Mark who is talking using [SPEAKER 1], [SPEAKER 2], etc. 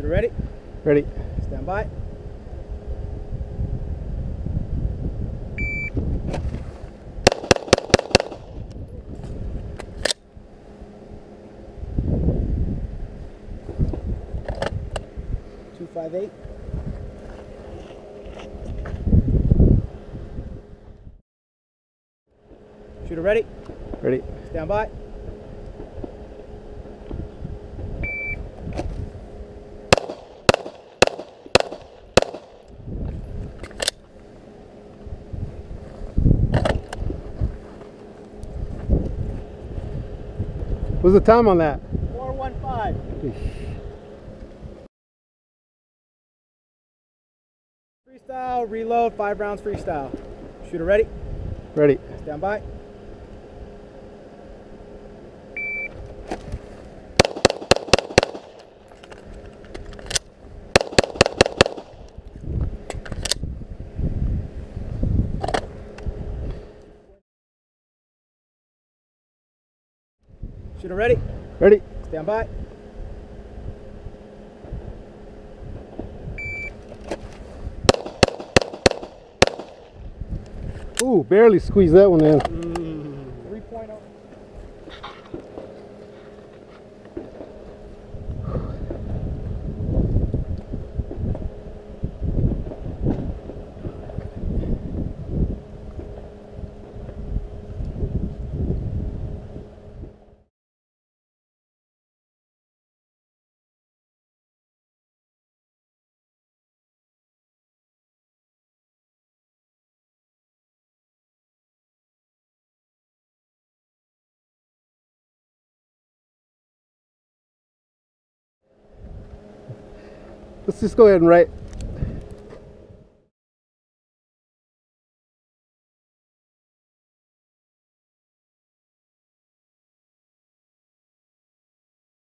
[SPEAKER 1] Shooter ready?
[SPEAKER 2] Ready.
[SPEAKER 1] Stand by. .258. Shooter ready?
[SPEAKER 2] Ready.
[SPEAKER 1] Stand by.
[SPEAKER 2] What's the time on that?
[SPEAKER 1] 4:15. Freestyle, reload, 5 rounds freestyle. Shooter ready?
[SPEAKER 2] Ready.
[SPEAKER 1] Stand by. Shooter ready?
[SPEAKER 2] Ready.
[SPEAKER 1] Stand by.
[SPEAKER 2] Ooh, barely squeezed that one in.
[SPEAKER 1] 3.0.
[SPEAKER 2] Let's just go ahead and write